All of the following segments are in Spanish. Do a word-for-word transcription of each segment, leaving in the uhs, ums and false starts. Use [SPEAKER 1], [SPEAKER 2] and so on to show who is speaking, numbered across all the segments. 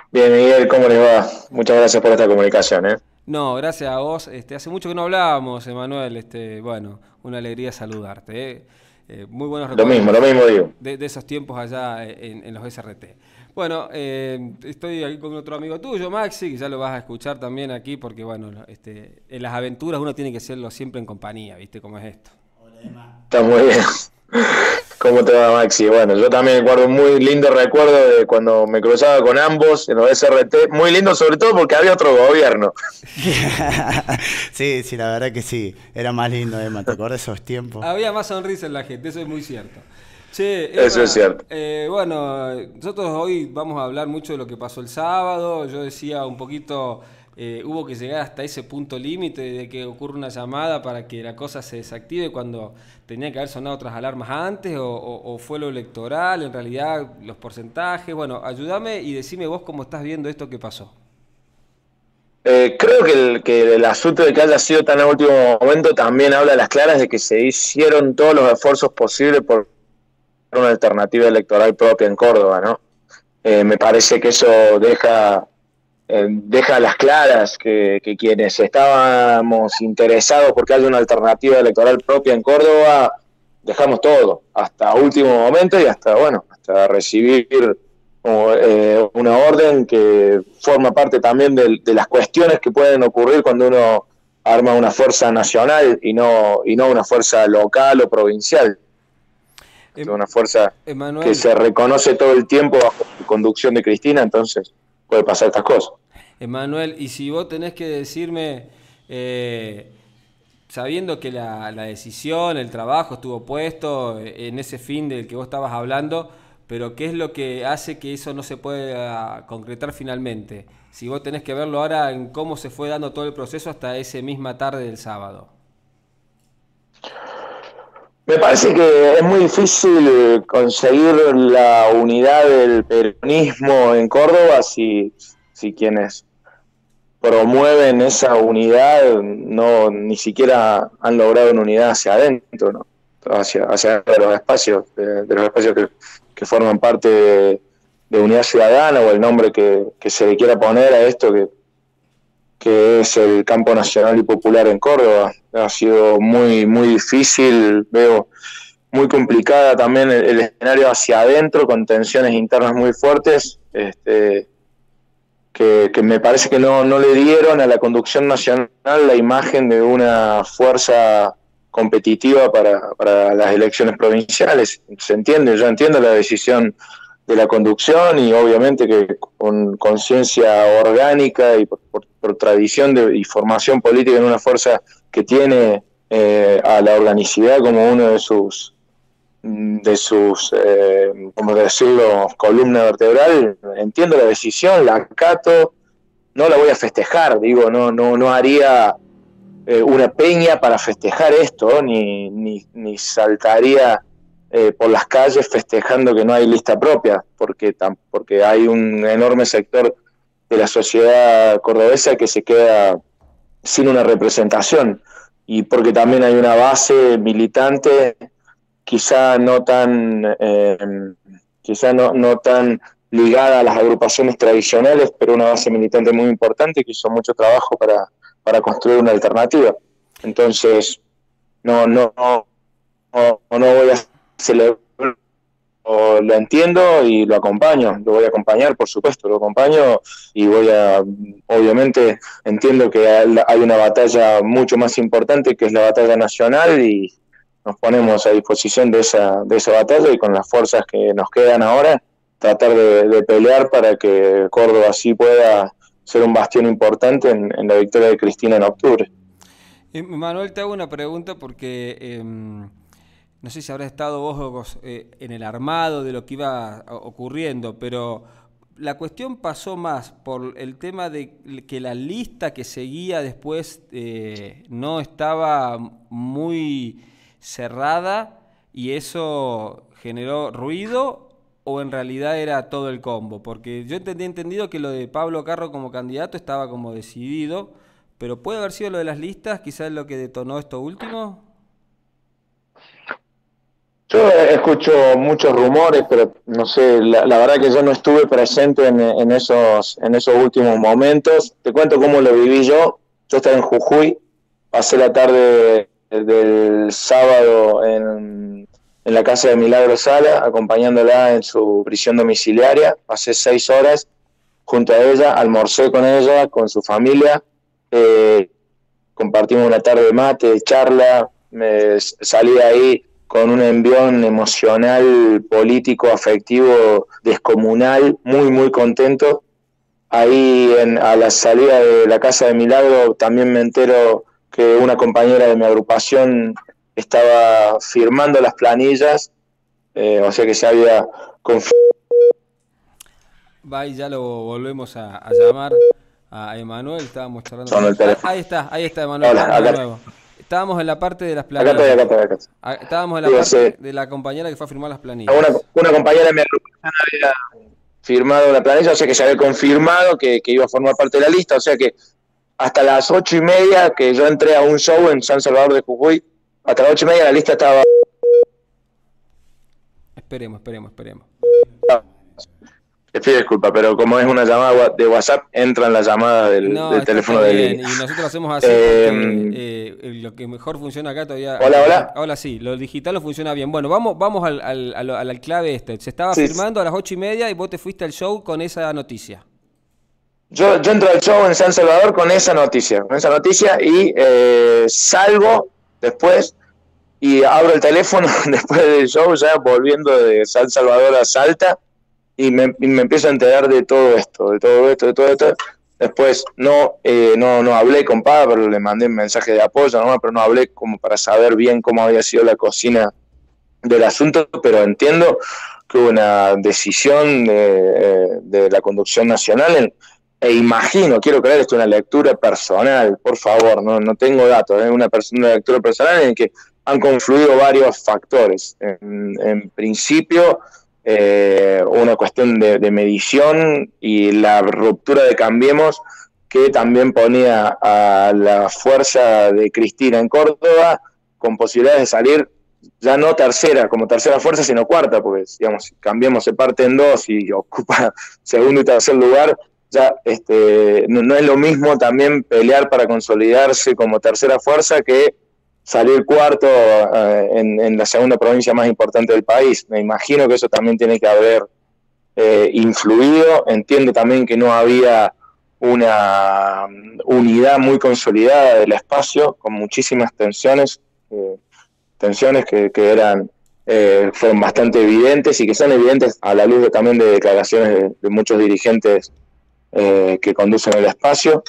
[SPEAKER 1] Bien, Miguel, ¿cómo les va? Muchas gracias por esta comunicación, ¿eh?
[SPEAKER 2] No, gracias a vos. Este, hace mucho que no hablábamos, Emanuel. Este, bueno, una alegría saludarte. ¿Eh? Eh, muy buenos
[SPEAKER 1] Lo
[SPEAKER 2] recuerdos
[SPEAKER 1] mismo, lo mismo digo.
[SPEAKER 2] de, de esos tiempos allá en, en los S R T. Bueno, eh, estoy aquí con otro amigo tuyo, Maxi, que ya lo vas a escuchar también aquí, porque bueno, este, en las aventuras uno tiene que hacerlo siempre en compañía, ¿viste cómo es esto?
[SPEAKER 1] Está muy bien. ¿Cómo te va, Maxi? Bueno, yo también guardo un muy lindo recuerdo de cuando me cruzaba con ambos en los S R T. Muy lindo sobre todo porque había otro gobierno.
[SPEAKER 3] Sí, sí, la verdad que sí. Era más lindo, Emma. ¿Te acuerdas de esos tiempos?
[SPEAKER 2] Había más sonrisa en la gente, eso es muy cierto. Che,
[SPEAKER 1] Eso es
[SPEAKER 2] Emma,
[SPEAKER 1] cierto.
[SPEAKER 2] eh, bueno, nosotros hoy vamos a hablar mucho de lo que pasó el sábado. Yo decía un poquito, eh, hubo que llegar hasta ese punto límite de que ocurre una llamada para que la cosa se desactive cuando tenía que haber sonado otras alarmas antes, o, o- o fue lo electoral, en realidad los porcentajes. Bueno, ayúdame y decime vos cómo estás viendo esto que pasó.
[SPEAKER 1] Eh, creo que el, que el asunto de que haya sido tan a último momento también habla a las claras de que se hicieron todos los esfuerzos posibles por una alternativa electoral propia en Córdoba, ¿no? Eh, me parece que eso deja eh, deja a las claras que, que quienes estábamos interesados porque haya una alternativa electoral propia en Córdoba, dejamos todo, hasta último momento y hasta, bueno, hasta recibir eh, una orden que forma parte también de, de, las cuestiones que pueden ocurrir cuando uno arma una fuerza nacional y no, y no una fuerza local o provincial. Esto es
[SPEAKER 2] Em-
[SPEAKER 1] una fuerza que
[SPEAKER 2] Emanuel,
[SPEAKER 1] se reconoce todo el tiempo bajo la conducción de Cristina, entonces puede pasar estas cosas.
[SPEAKER 2] Emanuel, y si vos tenés que decirme, eh, sabiendo que la, la decisión, el trabajo estuvo puesto en ese fin del que vos estabas hablando, pero ¿qué es lo que hace que eso no se pueda concretar finalmente? Si vos tenés que verlo ahora en cómo se fue dando todo el proceso hasta esa misma tarde del sábado.
[SPEAKER 1] Me parece que es muy difícil conseguir la unidad del peronismo en Córdoba si, si quienes promueven esa unidad no ni siquiera han logrado una unidad hacia adentro, ¿no? hacia, hacia los espacios, de, de los espacios que, que, forman parte de, de Unidad Ciudadana o el nombre que, que se le quiera poner a esto que, que es el campo nacional y popular en Córdoba. Ha sido muy, muy difícil, veo muy complicada también el, el escenario hacia adentro, con tensiones internas muy fuertes, este, que, que me parece que no, no le dieron a la conducción nacional la imagen de una fuerza competitiva para, para las elecciones provinciales. Se entiende, yo entiendo la decisión de la conducción y obviamente que con conciencia orgánica y por, por, por tradición de, y formación política en una fuerza que tiene eh, a la organicidad como uno de sus de sus, eh, como decirlo, columna vertebral, entiendo la decisión, la acato, no la voy a festejar, digo, no, no, no haría eh, una peña para festejar esto, ni, ni, ni saltaría eh, por las calles festejando que no hay lista propia, porque, porque hay un enorme sector de la sociedad cordobesa que se queda sin una representación y porque también hay una base militante quizá no tan, eh, quizá no, no tan ligada a las agrupaciones tradicionales, pero una base militante muy importante que hizo mucho trabajo para, para construir una alternativa. Entonces, no, no, no, no, no voy a celebrar, lo entiendo y lo acompaño, lo voy a acompañar, por supuesto, lo acompaño y voy a, obviamente, entiendo que hay una batalla mucho más importante que es la batalla nacional y nos ponemos a disposición de esa, de esa batalla y con las fuerzas que nos quedan ahora, tratar de, de pelear para que Córdoba sí pueda ser un bastión importante en, en la victoria de Cristina en octubre.
[SPEAKER 2] Eh, Manuel, te hago una pregunta porque eh, no sé si habrás estado vos eh, en el armado de lo que iba ocurriendo, pero la cuestión pasó más por el tema de que la lista que seguía después eh, no estaba muy cerrada y eso generó ruido, o en realidad era todo el combo, porque yo entendí entendido que lo de Pablo Carro como candidato estaba como decidido, pero puede haber sido lo de las listas, quizás lo que detonó esto último.
[SPEAKER 1] Yo escucho muchos rumores, pero no sé, la, la verdad que yo no estuve presente en, en, esos, en esos últimos momentos. Te cuento cómo lo viví yo. Yo estaba en Jujuy, pasé la tarde del sábado en, en la casa de Milagro Sala, acompañándola en su prisión domiciliaria. Pasé seis horas junto a ella, almorcé con ella, con su familia, eh, compartimos una tarde de mate, de charla, me salí de ahí con un envión emocional, político, afectivo, descomunal, muy, muy contento. Ahí en, a la salida de la Casa de Milagro también me entero que una compañera de mi agrupación estaba firmando las planillas, eh, o sea que se había confirmado.
[SPEAKER 2] Va y ya lo volvemos a, a llamar a Emanuel, estábamos charlando con
[SPEAKER 1] Sonó
[SPEAKER 2] él.
[SPEAKER 1] el
[SPEAKER 2] Ah,
[SPEAKER 1] teléfono.
[SPEAKER 2] ahí está, ahí está Emanuel,
[SPEAKER 1] Hola,
[SPEAKER 2] estamos de
[SPEAKER 1] acá,
[SPEAKER 2] nuevo. Estábamos en la parte de las
[SPEAKER 1] acá estoy,
[SPEAKER 2] planillas.
[SPEAKER 1] acá estoy, acá estoy.
[SPEAKER 2] Ah, estábamos en la
[SPEAKER 1] Digo,
[SPEAKER 2] parte
[SPEAKER 1] sí,
[SPEAKER 2] de la compañera que fue a firmar las
[SPEAKER 1] una,
[SPEAKER 2] planillas.
[SPEAKER 1] una compañera de mi agrupación había firmado la planilla, o sea que se había confirmado que, que iba a formar parte de la lista, o sea que hasta las ocho y media que yo entré a un show en San Salvador de Jujuy, hasta las ocho y media la lista estaba...
[SPEAKER 2] Esperemos, esperemos, esperemos.
[SPEAKER 1] Te pido disculpas, pero como es una llamada de WhatsApp, entran las llamadas del,
[SPEAKER 2] No,
[SPEAKER 1] del
[SPEAKER 2] está,
[SPEAKER 1] teléfono
[SPEAKER 2] está
[SPEAKER 1] de
[SPEAKER 2] bien.
[SPEAKER 1] línea.
[SPEAKER 2] Y nosotros lo hacemos así
[SPEAKER 1] Eh,
[SPEAKER 2] porque eh, lo que mejor funciona acá todavía.
[SPEAKER 1] hola, hola.
[SPEAKER 2] Ahora sí, lo digital no funciona bien. Bueno, vamos, vamos al, al, al, al clave este. Se estaba
[SPEAKER 1] Sí,
[SPEAKER 2] firmando a las ocho y media y vos te fuiste al show con esa noticia.
[SPEAKER 1] yo, yo entro al show en San Salvador con esa noticia, con esa noticia y eh, salgo después y abro el teléfono después del show, ya volviendo de San Salvador a Salta, y me, y me empiezo a enterar de todo esto, de todo esto, de todo esto. Después no, eh, no, no hablé con Pablo, le mandé un mensaje de apoyo, ¿no? Pero no hablé como para saber bien cómo había sido la cocina del asunto, pero entiendo que hubo una decisión de, de la conducción nacional en, e imagino, quiero creer, esto es una lectura personal, por favor, no, no tengo datos, es una, una lectura personal en que han confluido varios factores. En, en principio, eh, una cuestión de, de medición y la ruptura de Cambiemos, que también ponía a la fuerza de Cristina en Córdoba con posibilidades de salir ya no tercera como tercera fuerza, sino cuarta, porque digamos, Cambiemos se parte en dos y ocupa segundo y tercer lugar. Ya este, no, no es lo mismo también pelear para consolidarse como tercera fuerza que salir cuarto eh, en, en la segunda provincia más importante del país. Me imagino que eso también tiene que haber eh, influido. Entiendo también que no había una unidad muy consolidada del espacio, con muchísimas tensiones, eh, tensiones que, que eran eh, fueron bastante evidentes y que son evidentes a la luz de, también de declaraciones de, de muchos dirigentes Eh, que conducen el espacio.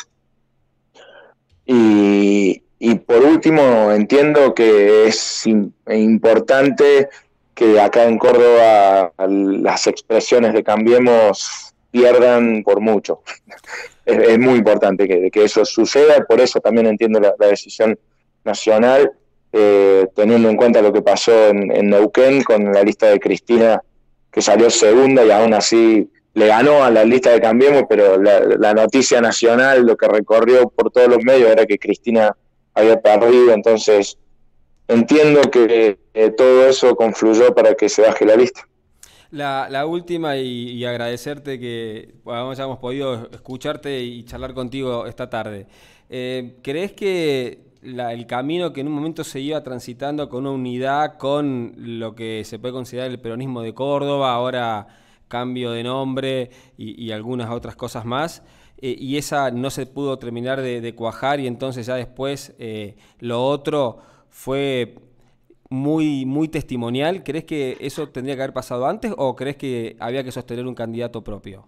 [SPEAKER 1] Y, y por último, entiendo que es in, importante que acá en Córdoba las expresiones de Cambiemos pierdan por mucho. Es, es muy importante que, que eso suceda, por eso también entiendo la, la decisión nacional, eh, teniendo en cuenta lo que pasó en, en Neuquén con la lista de Cristina, que salió segunda y aún así le ganó a la lista de Cambiemos, pero la, la noticia nacional, lo que recorrió por todos los medios, era que Cristina había perdido. Entonces entiendo que eh, todo eso confluyó para que se baje la lista.
[SPEAKER 2] La, la última, y, y agradecerte que bueno, hayamos podido escucharte y charlar contigo esta tarde. Eh, ¿Crees que la, el camino que en un momento se iba transitando con una unidad con lo que se puede considerar el peronismo de Córdoba, ahora cambio de nombre y, y algunas otras cosas más, eh, y esa no se pudo terminar de, de cuajar, y entonces ya después eh, lo otro fue muy, muy testimonial? ¿Crees que eso tendría que haber pasado antes o crees que había que sostener un candidato propio?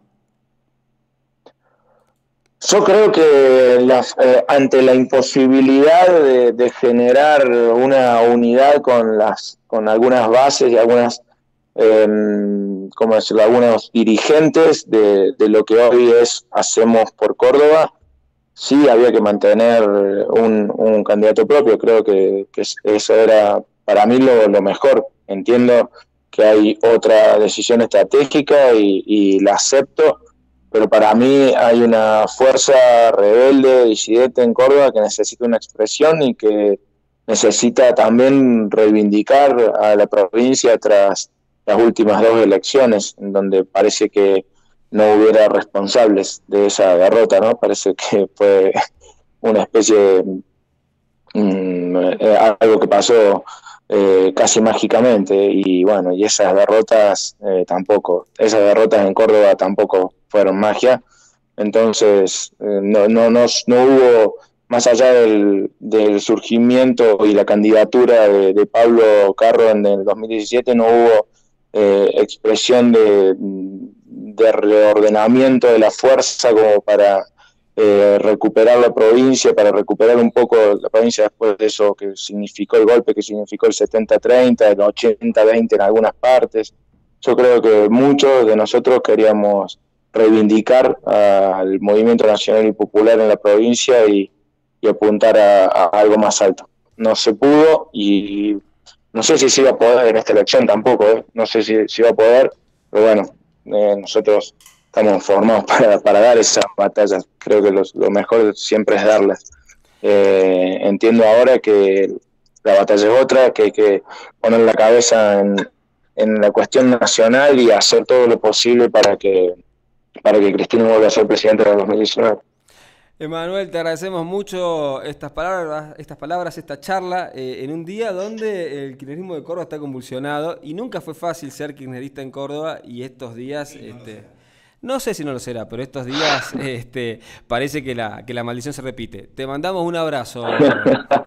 [SPEAKER 1] Yo creo que las, eh, ante la imposibilidad de, de generar una unidad con, las, con algunas bases y algunas Eh, como decirlo, algunos dirigentes de, de lo que hoy es Hacemos por Córdoba, sí había que mantener un, un candidato propio. Creo que, que eso era para mí lo, lo mejor. Entiendo que hay otra decisión estratégica y, y la acepto, pero para mí hay una fuerza rebelde, disidente en Córdoba que necesita una expresión y que necesita también reivindicar a la provincia tras las últimas dos elecciones, en donde parece que no hubiera responsables de esa derrota, ¿no? Parece que fue una especie de um, eh, algo que pasó eh, casi mágicamente, y bueno, y esas derrotas eh, tampoco, esas derrotas en Córdoba tampoco fueron magia. Entonces eh, no, no, no, no hubo, más allá del, del surgimiento y la candidatura de, de Pablo Carro en el dos mil diecisiete, no hubo eh, expresión de, de reordenamiento de la fuerza como para eh, recuperar la provincia, para recuperar un poco la provincia después de eso que significó el golpe, que significó el setenta treinta, el ochenta veinte en algunas partes. Yo creo que muchos de nosotros queríamos reivindicar al movimiento nacional y popular en la provincia y, y apuntar a, a algo más alto. No se pudo, y no sé si se iba a poder en esta elección tampoco, ¿eh? No sé si se iba a poder, pero bueno, eh, nosotros estamos formados para, para dar esas batallas. Creo que los, lo mejor siempre es darlas. Eh, entiendo ahora que la batalla es otra, que hay que poner la cabeza en, en la cuestión nacional y hacer todo lo posible para que para que Cristina vuelva a ser presidente en el dos mil diecinueve.
[SPEAKER 2] Emanuel, te agradecemos mucho estas palabras, estas palabras, esta charla, eh, en un día donde el kirchnerismo de Córdoba está convulsionado y nunca fue fácil ser kirchnerista en Córdoba, y estos días, este, no sé si no lo será, pero estos días este, parece que la, que la maldición se repite. Te mandamos un abrazo.